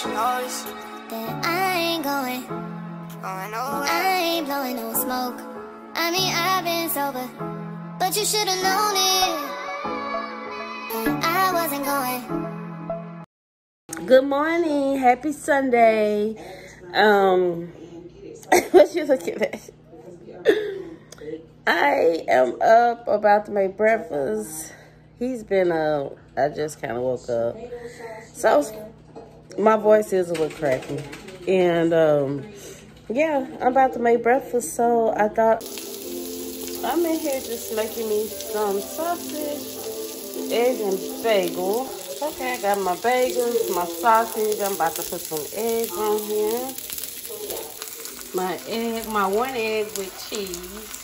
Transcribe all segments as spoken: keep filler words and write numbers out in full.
she knows that I ain't going, going nowhere. I ain't blowing no smoke. I mean, I've been sober, but you should've known it, that I wasn't going. Good morning, happy Sunday. Um, what you looking at? I am up, about to make breakfast. He's been up. I just kind of woke up, so my voice is a little cracky. And um, yeah, I'm about to make breakfast. So I thought I'm in here just making me some sausage, egg, and bagel. Okay, I got my bagels, my sausage. I'm about to put some eggs on here. My egg, my one egg with cheese.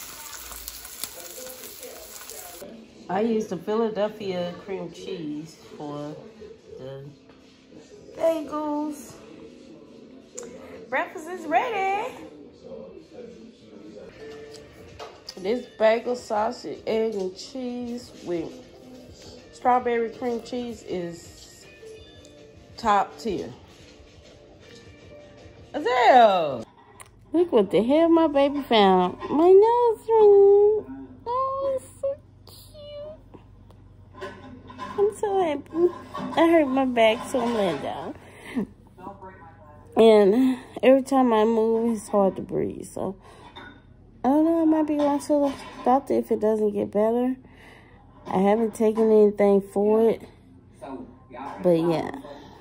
I used the Philadelphia cream cheese for the bagels. Breakfast is ready. This bagel, sausage, egg, and cheese with strawberry cream cheese is top tier. Adele! Look what the hell my baby found. My nose ring. Oh, it's so cute. I'm so happy. I hurt my back, so I'm laying down. And every time I move, it's hard to breathe. So, I don't know, I might be going to the doctor if it doesn't get better. I haven't taken anything for it. But yeah,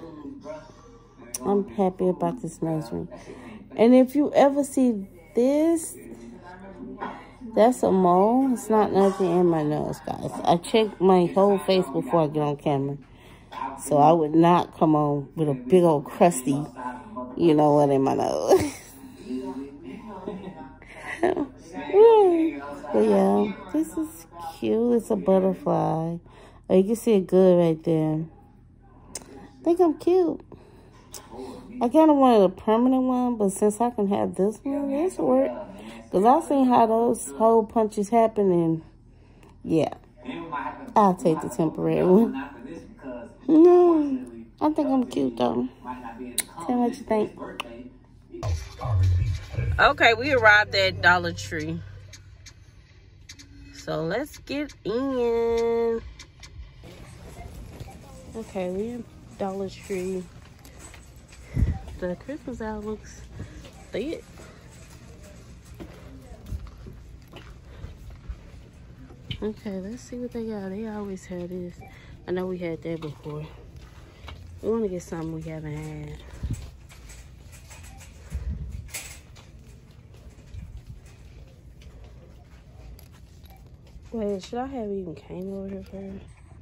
I'm happy about this nose ring. And if you ever see this, that's a mole. It's not nothing in my nose, guys. I check my whole face before I get on camera. So I would not come on with a big old crusty, you know what, in my nose. But yeah, this is cute. It's a butterfly. Oh, you can see it good right there. I think I'm cute. I kind of wanted a permanent one, but since I can have this one, this will work. Because I've seen how those hole punches happen, and yeah, I'll take the temporary one. No, I think I'm cute, though. Tell me what you think. Okay, we arrived at Dollar Tree. So let's get in. Okay, we're in Dollar Tree. The Christmas owl looks thick. Okay, let's see what they got. They always have this. I know we had that before. We want to get something we haven't had. Wait, should I have even came over here first?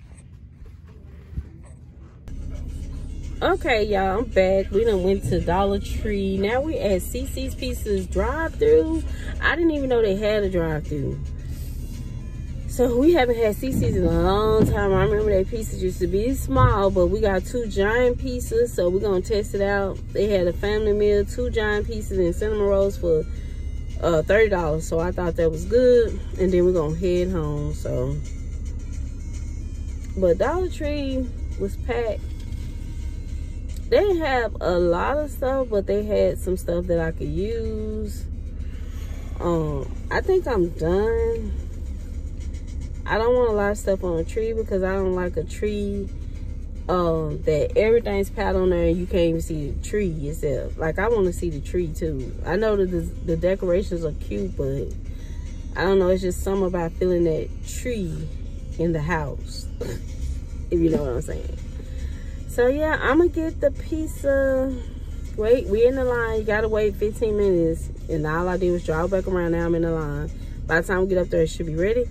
Okay, y'all, I'm back. We done went to Dollar Tree. Now we at CiCi's Pizzas drive-thru. I didn't even know they had a drive-thru. So we haven't had CiCi's in a long time. I remember their pizzas used to be small, but we got two giant pizzas, so we're gonna test it out. They had a family meal, two giant pizzas and cinnamon rolls for uh, thirty dollars. So I thought that was good. And then we're gonna head home, so. But Dollar Tree was packed. They didn't have a lot of stuff, but they had some stuff that I could use. Um, I think I'm done. I don't want a lot of stuff on a tree because I don't like a tree um, that everything's piled on there and you can't even see the tree itself. Like, I want to see the tree too. I know that the, the decorations are cute, but I don't know. It's just something about feeling that tree in the house, if you know what I'm saying. So yeah, I'm gonna get the pizza. Wait, we in the line. You gotta wait fifteen minutes. And all I did was drive back around. Now I'm in the line. By the time we get up there, it should be ready.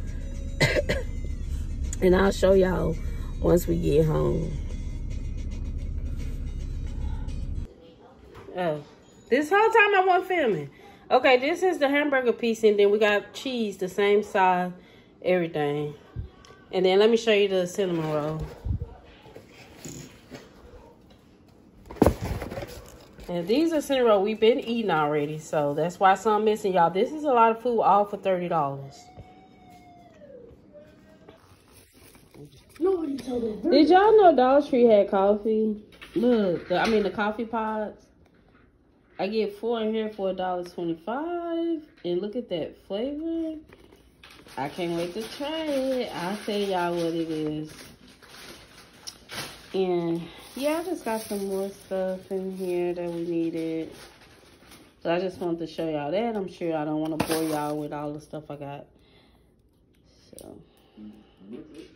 And I'll show y'all once we get home. Oh, this whole time I wasn't filming. Okay, this is the hamburger piece, and then we got cheese, the same size, everything. And then let me show you the cinnamon roll. And these are cinnamon rolls we've been eating already, so that's why some missing, y'all. This is a lot of food, all for thirty dollars. Did y'all know Dollar Tree had coffee? Look, the, I mean the coffee pods. I get four in here for a dollar twenty-five. And look at that flavor. I can't wait to try it. I'll tell y'all what it is. And yeah, I just got some more stuff in here that we needed. So I just wanted to show y'all that. I'm sure I don't want to bore y'all with all the stuff I got. So.